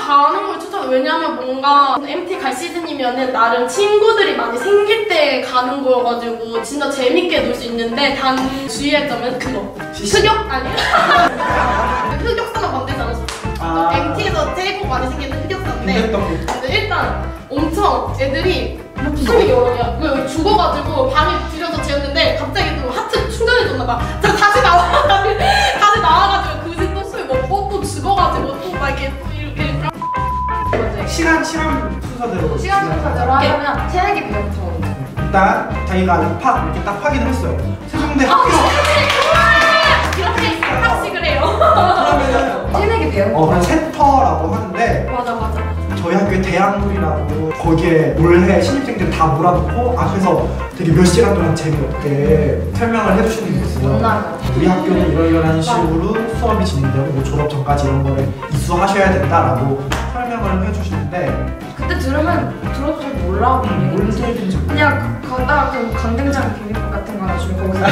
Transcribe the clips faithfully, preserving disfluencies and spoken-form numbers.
가는 걸 추천해. 왜냐면 뭔가 엠티 갈 시즌이면은 나름 친구들이 많이 생길 때 가는 거여가지고 진짜 재밌게 놀 수 있는데 단 주의할 점은 그거 흑역 아니야? 흑역사가 만들잖아. 아 엠티에서 제일 많이 생기는 흑역사인데 근데 일단 엄청 애들이 목숨이 여러 개야. 왜 죽어가지고 방에 들여서 재웠는데 갑자기 또 하트 충전해줬나봐. 저 다시 나와 다시 나와가지고 그 집 또 술 먹고 또 죽어가지고 또 막 이렇게 이렇게 시간 시간 순서대로 시간 순서대로 하면 새내기 비용부터 일단 자기가 입학 이렇게 딱 확인을 했어요. 세종대 학교 이렇게 학식을 해요. 그러면은 새내기 비용 어 그냥 센터라고 하는데 맞아 맞아. 저희 학교에 대학물이라고 거기에 올해 신입생들 다 몰아놓고 앞에서 되게 몇 시간 동안 재미없게 설명을 해주시는 게 있어요. 우리 학교는 이러이러한 식으로 수업이 진행되고 뭐 졸업 전까지 이런 거를 이수하셔야 된다라고 설명을 해주시는데 그때 들으면 들어도 잘 몰라. 뭘 들든지 그냥 가다가 그 강등장 비빔밥 같은 거 하나 주면 거기서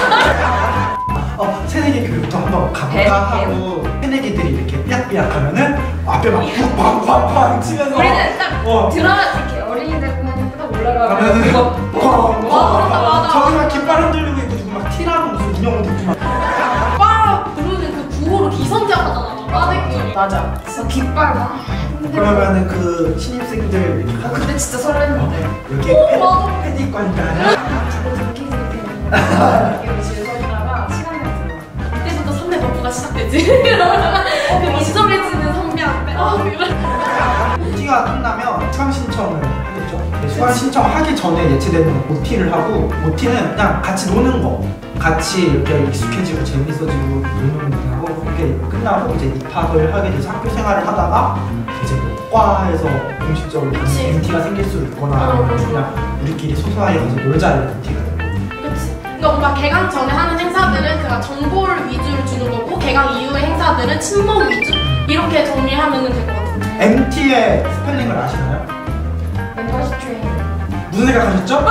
어, 새내기 교육도 한번 가볼까 하고 새내기들이 이렇게 삐약삐약 하면은 앞에 막 팡팡팡팡 치면서 우리는 딱 어. 들어가 이렇게 어린이들 공원에 딱 올라가면 그거 팡팡팡 저기서 깃발 흔들리고 있고 지금 막 티나는 무슨 인형도 있고 막 빠 부르는 그 구호로 기선제압 하잖아. 빠데기. 맞아. 진짜 깃발 막 그러면은 그 신입생들 어, 그때 진짜 설렜는데 이렇게 맞아. 패딩 관리를 집에서 키즈 팬 여기 집에 서 있다가 시간이 들어 그때부터 선배 버프가 시작되지. 그 이솔해지는 선배한테. 아 그래. 오티가 끝나면 수강 신청을 하겠죠. 수강 신청하기 전에 예치되는 오티를 하고 오티는 그냥 같이 노는 거 같이 이렇게 익숙해지고 재밌어지고 노는 거 하고 그렇게 끝나고 이제 입학을 하게 돼서 학교 생활을 하다가 이제 뭐 과에서 공식적으로 엠티가 생길 수 있거나 아니면 그냥 우리끼리 소소하게 가서 놀자 이런 엠티가 되고. 그치. 그러니까 뭔가 개강 전에 하는 행사들은 그냥 정보를 위주로 주는 거고 개강 이후의 행사들은 친목 위주 이렇게 정리하면 될 것 같은데. 엠티의 스펠링을 아시나요? 멤버십 트레이닝 무슨 생각하셨죠?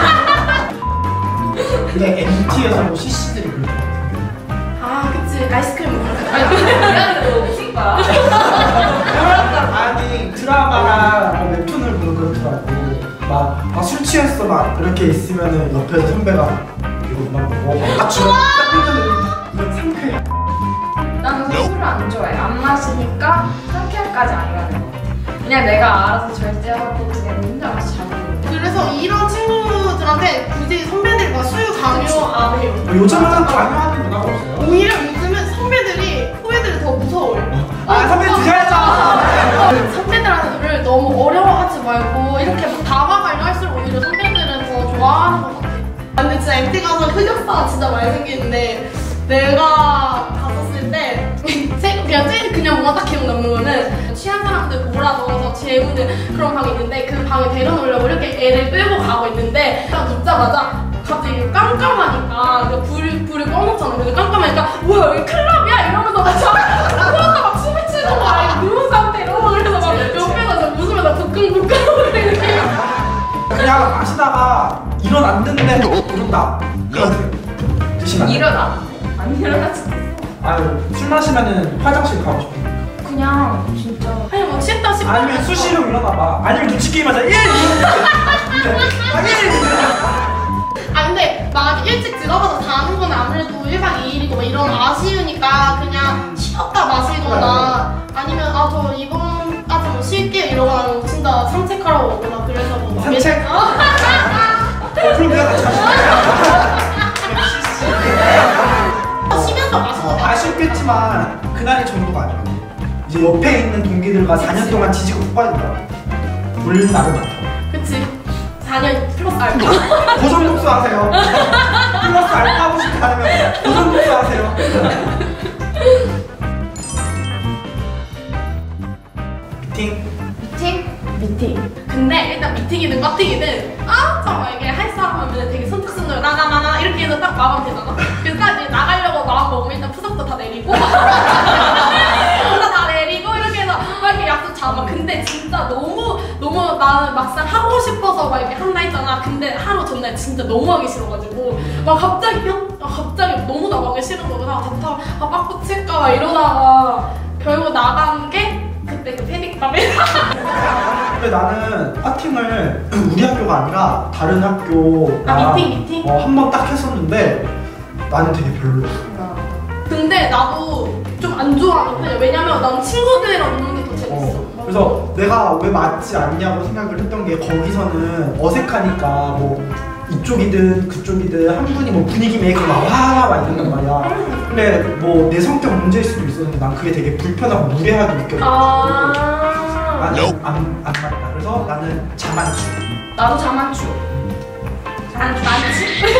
근데 엠티에서 씨씨들이 그렇게 아 그치. 아이스크림 먹으러 미안해 미친 거야. 아니 드라마나 뭐 웹툰을 보는 그렇더라고. 막 아, 술 취했어 막 이렇게 있으면은 옆에서 선배가 이거 막 먹어 막 주면 이건 상쾌해. 나는 술을 안 좋아해. 안 마시니까 상쾌함까지 안 가는 거. 그냥 내가 알아서 절제하고 그냥 혼자 마시 잘 먹는 거. 그래서 이런 친구들한테 굳이 선배들이 막 술 강요 안 해요. 요즘은 강요하는 문화가 없어요. 오히려 요즘은 선배들이 후배들이 더 무서워요. 아 선배 드셔야죠. 선배들을 너무 어려워하지 말고 이렇게 막 다가가려 할수록 오히려 선배들은 더 좋아하는 것 같아. 근데 진짜 엠티 가서 흑역사가 진짜 많이 생기는데 내가 갔었을 때 그냥 제일 그냥 뭔가 딱 기억 남는 거는 취한 사람들 몰아넣어서 재우는 그런 방이 있는데 그 방에 데려놓으려고 이렇게 애를 끌고 가고 있는데 딱 눕자마자 갑자기 깜깜하니까 그 불, 불을 꺼놓잖아. 그래서 깜깜하니까 뭐야 여기 클럽이야? 이러면서 막 누워서 막 춤을 추는 거야. 누운 상태로. 그래서 막 옆에서 웃으면서 부끈부끈 이렇게 그냥 마시다가 일어났는데 이런다 그러세요. 드시면 일어나? 안 일어나지. 아유 술 마시면은 화장실 가고 싶어. 그냥 진짜 아니 뭐 취했다 싶어. 아니면 수시로 일어나봐. 아니면 눈치 게임 하자. 일! 일! 아 근데 막 일찍 들어가서 자는 건 아무래도 일 박 이 일이고 막 이런 아쉬우니까 그냥 쉬었다 마시거나 아니면 아 저 이번까지 뭐 쉴게 이러거나 진짜 산책하러 오거나 그래서 뭐 산책? 어? 어, 그럼 내가 같이 마실게. 쉬면서 마시거든. 아쉽겠지만 그날이 전부가 아니야. 이제 옆에 있는 동기들과 사 년 동안 지지고 폭발된다. 물 나를 맡아. 그치. 사 년 플러스 알파. 고정 독서 하세요. 플러스 알파 하고 싶다 하면 고정 독서 하세요. 미팅? 미팅? 미팅. 근데 일단 미팅이든 꽈팅이든 아 잠깐 이게 할 사람 하면 되게 선택순으로 나나나나 이렇게 해서 딱 마감 되잖아. 그래서 딱 이제 나가려고 마음 먹으면 일단 푸석도 다 내리고 다 내리고 이렇게 해서 막 이렇게 약속 잡아. 근데 진짜 너무 너무 나는 막상 하고 싶어서 막 이렇게 한다 했잖아. 근데 하루 전날 진짜 너무 하기 싫어가지고 막 갑자기 그냥 아, 갑자기 너무 나가기 싫은 거구나. 답답 아 빠꾸 칠까 막 이러다가 결국 나간 게 그때 그 패딩 미팅? 라면? 근데 나는 파팅을 우리 학교가 아니라 다른 학교 아, 미팅, 미팅? 어, 한 번 딱 했었는데 나는 되게 별로였어. 근데 나도 좀 안 좋아하는 편이야. 왜냐면 난 친구들이랑 노는 게 더 재밌어. 어, 그래서 내가 왜 맞지 않냐고 생각을 했던 게 거기서는 어색하니까 뭐 이쪽이든 그쪽이든 한 분이 뭐 분위기 메이커가 와막 이런단 말이야. 근데 뭐 내 성격 문제일 수도 있었는데 난 그게 되게 불편하고 무례하게 느껴졌고 아. 나는 안, 안 맞다. 그래서 나는 자만추. 나도 자만추. 자만추 많지?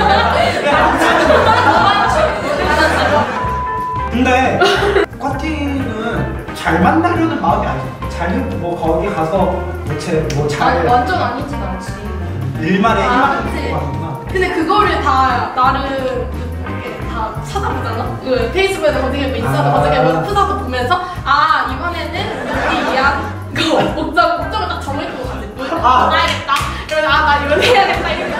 근데 쿼팅은 잘 만나려는 마음이 아니야. 잘뭐 거기 가서 대체 아니 뭐잘 완전 아니진 않지. 일만에 아, 희망을 그치. 갖고 가는구나. 근데 그거를 다 나를 이렇게 다 찾아보잖아? 그 페이스북에도 검색해보고 인스타도 아. 검색해보고 프사도 보면서 아 이번에는 여기 위한 거 목적, 목적을 딱 정해두고 가지. 아. 알겠다. 그래서 아 나 이거 해야겠다 이렇게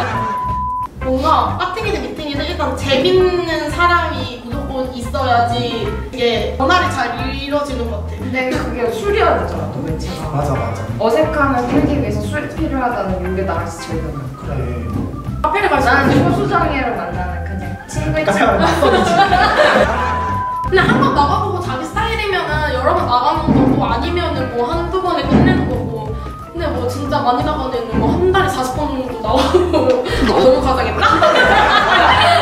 뭔가 파팅이든 미팅이든 일단 재밌는 사람이 무조건 있어야지 이게 전화를 잘 이루어지는 것 같아. 근데 그게 술이어야 되잖아 또 매체가. 맞아 맞아. 어색함을 풀기 위해서 술이 필요하다는 게 나한테 제일 많아. 그래. 카페를 갈수 나는 있는 소수정예로 만나는 그냥 친구의 카페 친구. 가면 낯선이지. 그냥 한 번 나가보고 자기 스타일이면은 여러 번 나가는 거고 아니면은 뭐 한두 번에 끝내는 거고. 근데 뭐 진짜 많이 나가는 애는 뭐 한 달에 사십 번 정도 나가고 너무 과장했나?